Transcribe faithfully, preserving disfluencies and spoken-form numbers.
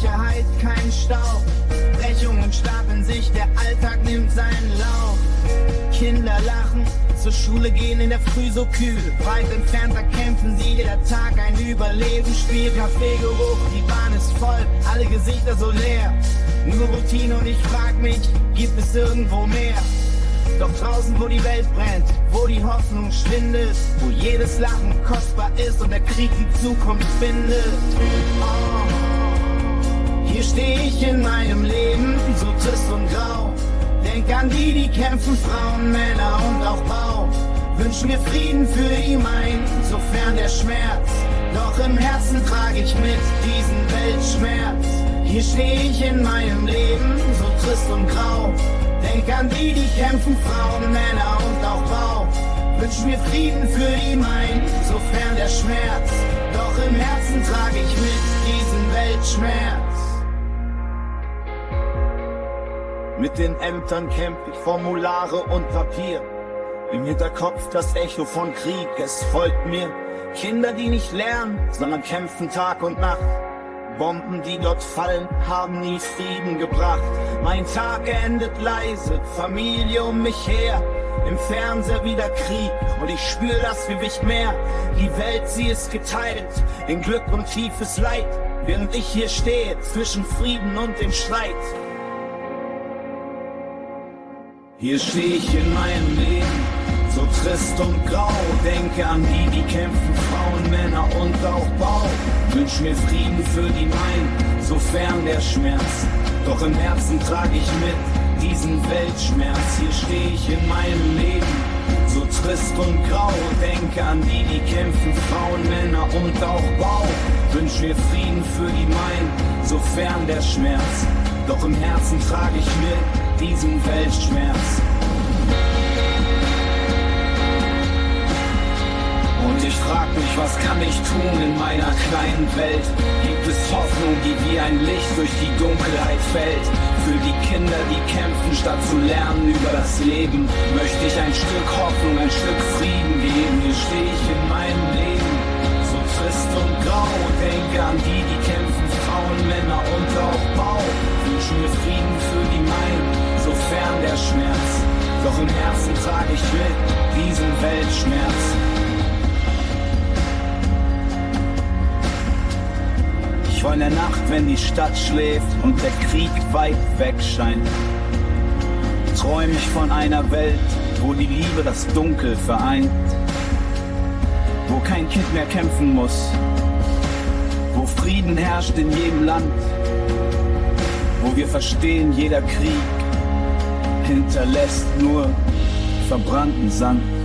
Sicherheit, kein Stau. Brechungen stapeln sich, der Alltag nimmt seinen Lauf. Kinder lachen, zur Schule gehen in der Früh so kühl. Weit entfernter kämpfen sie, jeder Tag ein Überlebensspiel. Kaffeegeruch, die Bahn ist voll, alle Gesichter so leer. Nur Routine und ich frag mich, gibt es irgendwo mehr? Doch draußen, wo die Welt brennt, wo die Hoffnung schwindet, wo jedes Lachen kostbar ist und der Krieg die Zukunft findet. Oh, hier steh ich in meinem Leben, so trist und grau. Denk an die, die kämpfen, Frauen, Männer und auch Bau. Wünsch mir Frieden für die meinen, sofern der Schmerz. Doch im Herzen trage ich mit diesen Weltschmerz. Hier steh ich in meinem Leben, so trist und grau. Denk an die, die kämpfen, Frauen, Männer und auch Bau. Wünsch mir Frieden für die meinen, sofern der Schmerz. Doch im Herzen trage ich mit diesen Weltschmerz. Mit den Ämtern kämpf ich, Formulare und Papier. Im Hinterkopf das Echo von Krieg, es folgt mir. Kinder, die nicht lernen, sondern kämpfen Tag und Nacht. Bomben, die dort fallen, haben nie Frieden gebracht. Mein Tag endet leise, Familie um mich her. Im Fernseher wieder Krieg und ich spür das wie mich mehr. Die Welt, sie ist geteilt in Glück und tiefes Leid. Während ich hier stehe, zwischen Frieden und dem Streit. Hier steh ich in meinem Leben, so trist und grau. Denke an die, die kämpfen, Frauen, Männer und auch Bau. Wünsch mir Frieden für die meinen, sofern der Schmerz. Doch im Herzen trage ich mit diesen Weltschmerz. Hier steh ich in meinem Leben, so trist und grau. Denke an die, die kämpfen, Frauen, Männer und auch Bau. Wünsch mir Frieden für die meinen, sofern der Schmerz. Doch im Herzen trage ich mit diesen Weltschmerz. Und ich frag mich, was kann ich tun in meiner kleinen Welt? Gibt es Hoffnung, die wie ein Licht durch die Dunkelheit fällt? Für die Kinder, die kämpfen, statt zu lernen über das Leben, möchte ich ein Stück Hoffnung, ein Stück Frieden geben. Hier steh ich in meinem Leben, so trist und grau. Denke an die, die kämpfen, Frauen, Männer und auch Bau. Wünsch mir Frieden für die meinen, sofern der Schmerz. Doch im Herzen trage ich mit diesen Weltschmerz. Ich war in der Nacht, wenn die Stadt schläft und der Krieg weit weg scheint. Träum ich von einer Welt, wo die Liebe das Dunkel vereint. Wo kein Kind mehr kämpfen muss. Wo Frieden herrscht in jedem Land. Wo wir verstehen, jeder Krieg hinterlässt nur verbrannten Sand.